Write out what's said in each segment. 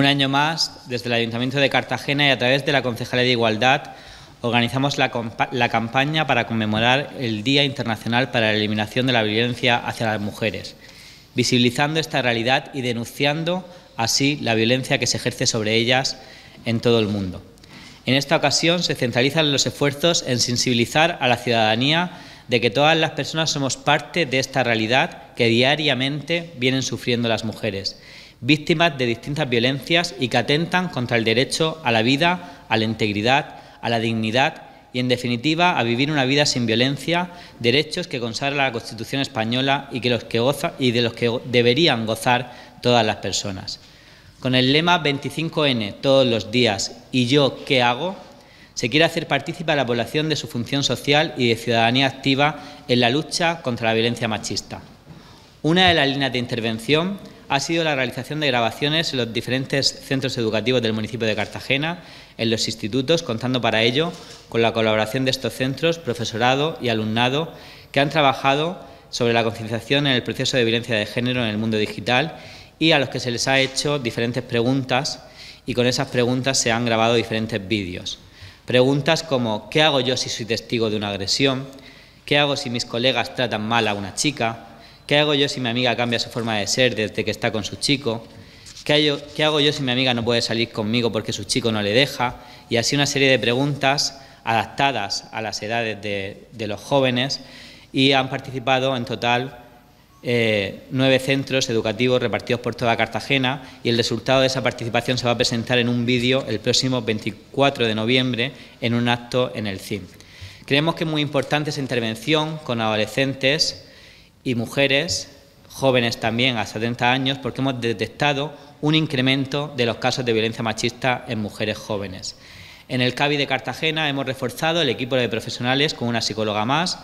año más, desde el Ayuntamiento de Cartagena y a través de la Concejalía de Igualdad, organizamos la campaña para conmemorar el Día Internacional para la Eliminación de la Violencia hacia las Mujeres, visibilizando esta realidad y denunciando así la violencia que se ejerce sobre ellas en todo el mundo. En esta ocasión se centralizan los esfuerzos en sensibilizar a la ciudadanía de que todas las personas somos parte de esta realidad que diariamente vienen sufriendo las mujeres, víctimas de distintas violencias y que atentan contra el derecho a la vida, a la integridad, a la dignidad y, en definitiva, a vivir una vida sin violencia, derechos que consagra la Constitución española y de los que deberían gozar todas las personas. Con el lema 25N, todos los días, ¿y yo qué hago?, se quiere hacer partícipe a la población de su función social y de ciudadanía activa en la lucha contra la violencia machista. Una de las líneas de intervención ha sido la realización de grabaciones en los diferentes centros educativos del municipio de Cartagena, en los institutos, contando para ello con la colaboración de estos centros, profesorado y alumnado, que han trabajado sobre la concienciación en el proceso de violencia de género en el mundo digital y a los que se les ha hecho diferentes preguntas y con esas preguntas se han grabado diferentes vídeos. Preguntas como ¿qué hago yo si soy testigo de una agresión? ¿Qué hago si mis colegas tratan mal a una chica? ¿Qué hago yo si mi amiga cambia su forma de ser desde que está con su chico? ¿Qué hago yo si mi amiga no puede salir conmigo porque su chico no le deja? Y así una serie de preguntas adaptadas a las edades de los jóvenes, y han participado en total 9 centros educativos repartidos por toda Cartagena, y el resultado de esa participación se va a presentar en un vídeo el próximo 24 de noviembre en un acto en el CIM. Creemos que es muy importante esa intervención con adolescentes y mujeres jóvenes también hasta 70 años, porque hemos detectado un incremento de los casos de violencia machista en mujeres jóvenes. En el CABI de Cartagena hemos reforzado el equipo de profesionales con una psicóloga más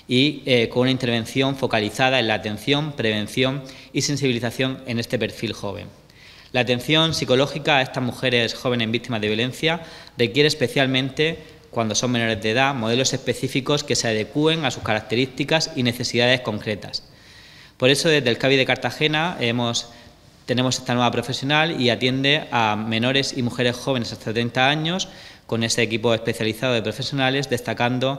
y con una intervención focalizada en la atención, prevención y sensibilización en este perfil joven. La atención psicológica a estas mujeres jóvenes víctimas de violencia requiere especialmente, cuando son menores de edad, modelos específicos que se adecúen a sus características y necesidades concretas. Por eso, desde el CABI de Cartagena tenemos esta nueva profesional y atiende a menores y mujeres jóvenes hasta 30 años con ese equipo especializado de profesionales, destacando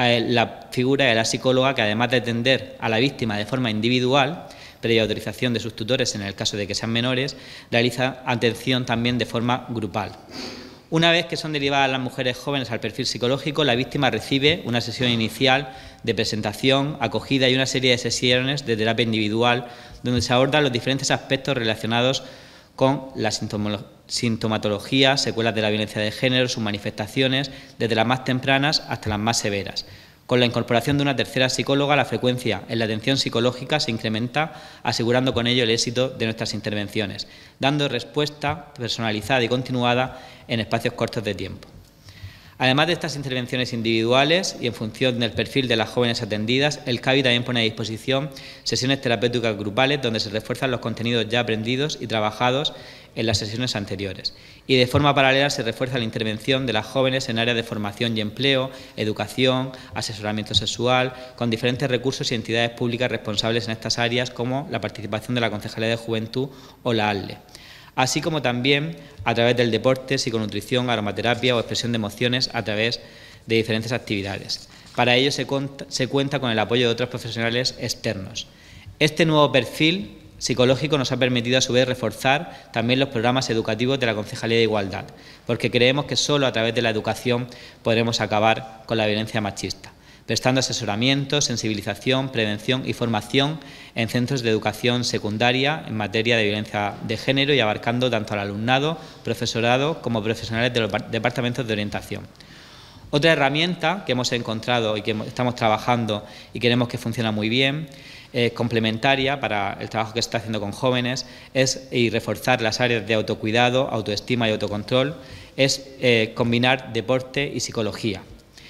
la figura de la psicóloga, que además de atender a la víctima de forma individual, previa autorización de sus tutores en el caso de que sean menores, realiza atención también de forma grupal. Una vez que son derivadas las mujeres jóvenes al perfil psicológico, la víctima recibe una sesión inicial de presentación, acogida y una serie de sesiones de terapia individual donde se abordan los diferentes aspectos relacionados con la sintomatología, secuelas de la violencia de género, sus manifestaciones, desde las más tempranas hasta las más severas. Con la incorporación de una tercera psicóloga, la frecuencia en la atención psicológica se incrementa, asegurando con ello el éxito de nuestras intervenciones, dando respuesta personalizada y continuada en espacios cortos de tiempo. Además de estas intervenciones individuales y en función del perfil de las jóvenes atendidas, el CABI también pone a disposición sesiones terapéuticas grupales donde se refuerzan los contenidos ya aprendidos y trabajados en las sesiones anteriores. Y de forma paralela se refuerza la intervención de las jóvenes en áreas de formación y empleo, educación, asesoramiento sexual, con diferentes recursos y entidades públicas responsables en estas áreas, como la participación de la Concejalía de Juventud o la ALDE. Así como también a través del deporte, psiconutrición, aromaterapia o expresión de emociones a través de diferentes actividades. Para ello se cuenta con el apoyo de otros profesionales externos. Este nuevo perfil psicológico nos ha permitido a su vez reforzar también los programas educativos de la Concejalía de Igualdad, porque creemos que solo a través de la educación podremos acabar con la violencia machista, prestando asesoramiento, sensibilización, prevención y formación en centros de educación secundaria en materia de violencia de género y abarcando tanto al alumnado, profesorado como profesionales de los departamentos de orientación. Otra herramienta que hemos encontrado y que estamos trabajando y queremos que funcione muy bien, complementaria para el trabajo que se está haciendo con jóvenes, es reforzar las áreas de autocuidado, autoestima y autocontrol, es combinar deporte y psicología.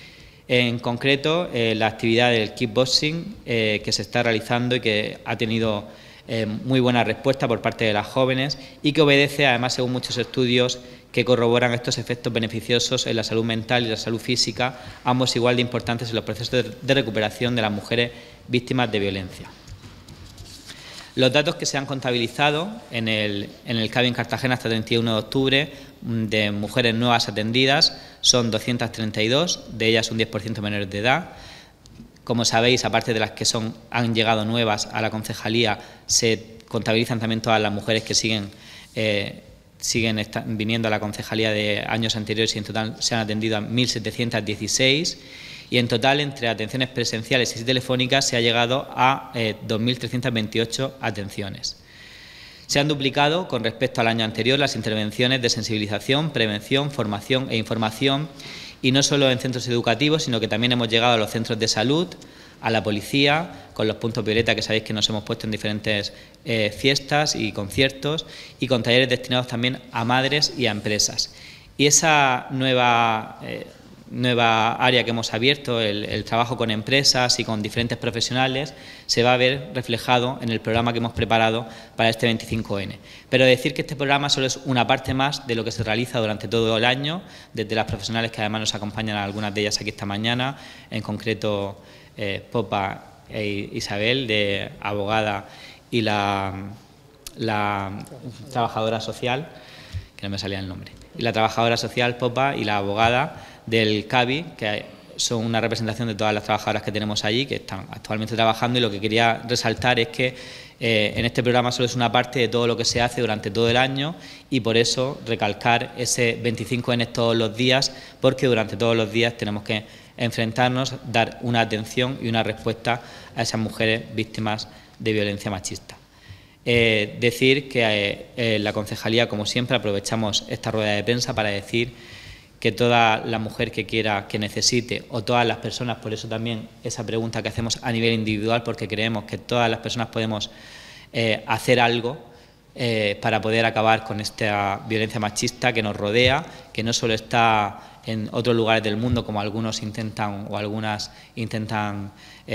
En concreto, la actividad del kickboxing que se está realizando y que ha tenido muy buena respuesta por parte de las jóvenes y que obedece, además, según muchos estudios, que corroboran estos efectos beneficiosos en la salud mental y la salud física, ambos igual de importantes en los procesos de recuperación de las mujeres víctimas de violencia. Los datos que se han contabilizado en el CABI en Cartagena hasta el 31 de octubre de mujeres nuevas atendidas son 232, de ellas un 10% menores de edad. Como sabéis, aparte de las que han llegado nuevas a la concejalía, se contabilizan también todas las mujeres que siguen viniendo a la concejalía de años anteriores y en total se han atendido a 1.716 y en total entre atenciones presenciales y telefónicas se ha llegado a 2.328 atenciones. Se han duplicado con respecto al año anterior las intervenciones de sensibilización, prevención, formación e información y no solo en centros educativos, sino que también hemos llegado a los centros de salud, a la policía, con los puntos violeta que sabéis que nos hemos puesto en diferentes fiestas y conciertos y con talleres destinados también a madres y a empresas. Y esa nueva área que hemos abierto, el trabajo con empresas y con diferentes profesionales, se va a ver reflejado en el programa que hemos preparado para este 25N. Pero decir que este programa solo es una parte más de lo que se realiza durante todo el año, desde las profesionales que además nos acompañan, algunas de ellas aquí esta mañana, en concreto Popa e Isabel, de abogada, y la trabajadora social, que no me salía el nombre, y la trabajadora social Popa y la abogada del CABI, que son una representación de todas las trabajadoras que tenemos allí, que están actualmente trabajando, y lo que quería resaltar es que en este programa solo es una parte de todo lo que se hace durante todo el año y por eso recalcar ese 25N todos los días, porque durante todos los días tenemos que enfrentarnos, dar una atención y una respuesta a esas mujeres víctimas de violencia machista. Decir que la concejalía, como siempre, aprovechamos esta rueda de prensa para decir que toda la mujer que quiera, que necesite, o todas las personas, por eso también esa pregunta que hacemos a nivel individual, porque creemos que todas las personas podemos hacer algo para poder acabar con esta violencia machista que nos rodea, que no solo está en otros lugares del mundo, como algunos intentan o algunas intentan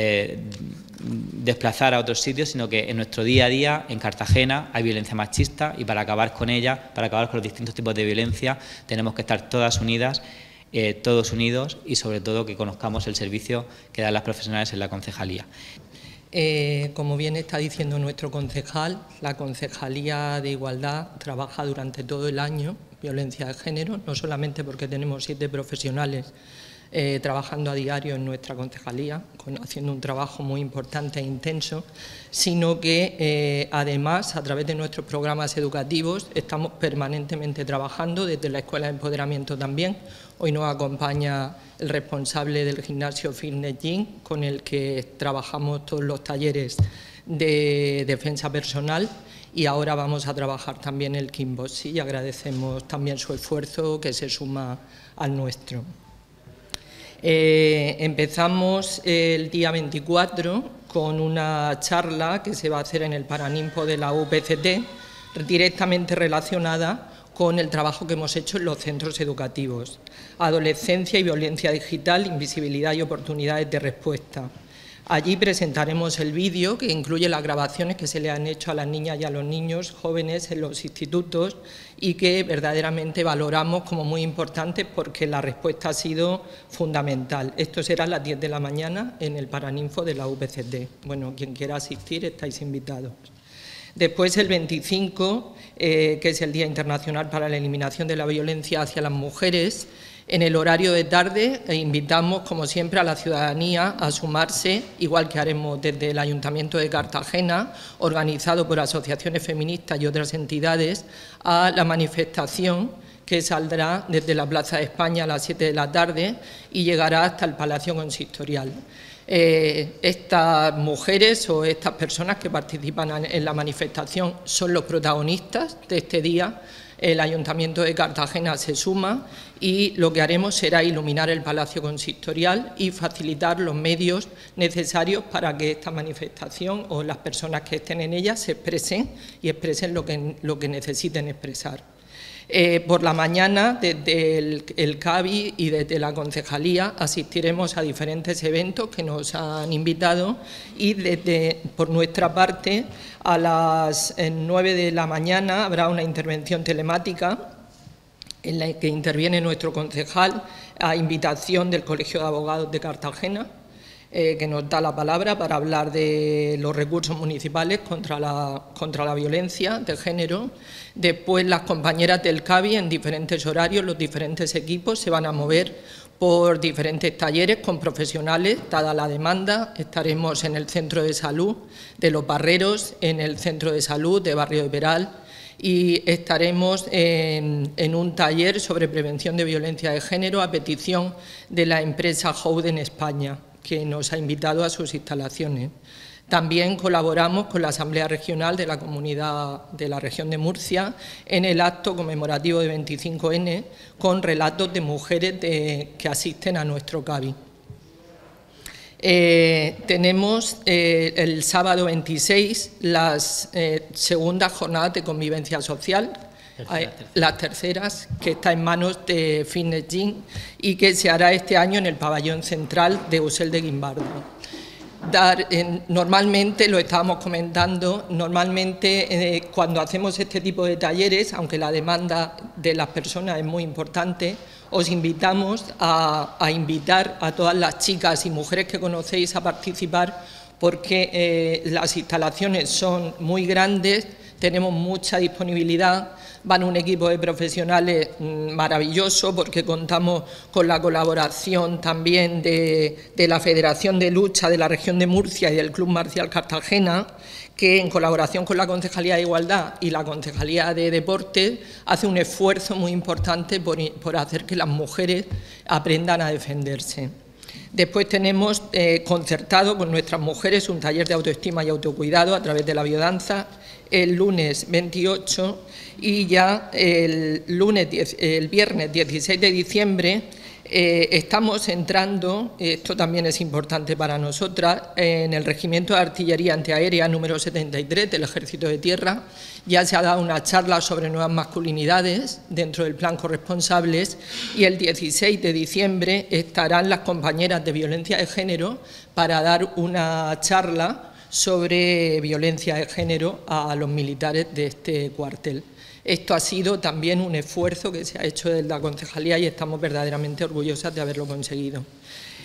desplazar a otros sitios, sino que en nuestro día a día, en Cartagena, hay violencia machista y para acabar con ella, para acabar con los distintos tipos de violencia, tenemos que estar todas unidas, todos unidos y sobre todo que conozcamos el servicio que dan las profesionales en la concejalía. Como bien está diciendo nuestro concejal, la Concejalía de Igualdad trabaja durante todo el año violencia de género, no solamente porque tenemos 7 profesionales trabajando a diario en nuestra concejalía, haciendo un trabajo muy importante e intenso, sino que además a través de nuestros programas educativos estamos permanentemente trabajando desde la Escuela de Empoderamiento también. Hoy nos acompaña el responsable del gimnasio Fitness Gym, con el que trabajamos todos los talleres de defensa personal y ahora vamos a trabajar también el kickboxing y agradecemos también su esfuerzo que se suma al nuestro. Empezamos el día 24 con una charla que se va a hacer en el Paraninfo de la UPCT, directamente relacionada con el trabajo que hemos hecho en los centros educativos. Adolescencia y violencia digital, invisibilidad y oportunidades de respuesta. Allí presentaremos el vídeo que incluye las grabaciones que se le han hecho a las niñas y a los niños jóvenes en los institutos y que verdaderamente valoramos como muy importantes porque la respuesta ha sido fundamental. Esto será a las 10 de la mañana en el Paraninfo de la UPCT. Bueno, quien quiera asistir estáis invitados. Después, el 25, que es el Día Internacional para la Eliminación de la Violencia hacia las Mujeres, en el horario de tarde invitamos, como siempre, a la ciudadanía a sumarse, igual que haremos desde el Ayuntamiento de Cartagena, organizado por asociaciones feministas y otras entidades, a la manifestación que saldrá desde la Plaza de España a las 7 de la tarde y llegará hasta el Palacio Consistorial. Estas mujeres o estas personas que participan en la manifestación son los protagonistas de este día. El Ayuntamiento de Cartagena se suma y lo que haremos será iluminar el Palacio Consistorial y facilitar los medios necesarios para que esta manifestación o las personas que estén en ella se expresen y expresen lo que necesiten expresar. Por la mañana, desde el CABI y desde la Concejalía, asistiremos a diferentes eventos que nos han invitado y por nuestra parte, a las 9 de la mañana habrá una intervención telemática en la que interviene nuestro concejal a invitación del Colegio de Abogados de Cartagena. que nos da la palabra para hablar de los recursos municipales contra la violencia de género. Después las compañeras del CABI en diferentes horarios, los diferentes equipos se van a mover por diferentes talleres con profesionales, dada la demanda. Estaremos en el Centro de Salud de Los Barreros, en el Centro de Salud de Barrio de Peral, y estaremos en un taller sobre prevención de violencia de género a petición de la empresa Howden España, que nos ha invitado a sus instalaciones. También colaboramos con la Asamblea Regional de la Comunidad de la Región de Murcia en el acto conmemorativo de 25N con relatos de mujeres que asisten a nuestro CABI. Tenemos el sábado 26 las segundas jornadas de convivencia social, las terceras, que está en manos de Fitness Gym y que se hará este año en el pabellón central de Usel de Guimbardo. Normalmente, lo estábamos comentando, cuando hacemos este tipo de talleres, aunque la demanda de las personas es muy importante, os invitamos a invitar a todas las chicas y mujeres que conocéis a participar, porque las instalaciones son muy grandes, tenemos mucha disponibilidad, van un equipo de profesionales maravilloso, porque contamos con la colaboración también de la Federación de Lucha de la Región de Murcia y del Club Marcial Cartagena, que en colaboración con la Concejalía de Igualdad y la Concejalía de Deportes hace un esfuerzo muy importante por hacer que las mujeres aprendan a defenderse. Después tenemos concertado con nuestras mujeres un taller de autoestima y autocuidado a través de la biodanza el lunes 28 y ya el viernes 16 de diciembre estamos entrando, esto también es importante para nosotras, en el Regimiento de Artillería Antiaérea número 73 del Ejército de Tierra. Ya se ha dado una charla sobre nuevas masculinidades dentro del plan Corresponsables y el 16 de diciembre estarán las compañeras de violencia de género para dar una charla sobre violencia de género a los militares de este cuartel. Esto ha sido también un esfuerzo que se ha hecho desde la Concejalía y estamos verdaderamente orgullosas de haberlo conseguido.